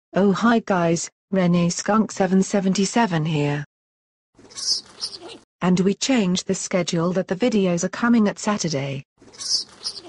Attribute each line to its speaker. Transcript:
Speaker 1: Oh hi guys, ReneSkunk777 here. And we changed the schedule that the videos are coming at Saturday.